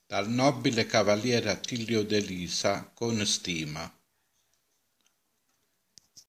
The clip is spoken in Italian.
dal nobile cavaliere Attilio De Lisa con stima.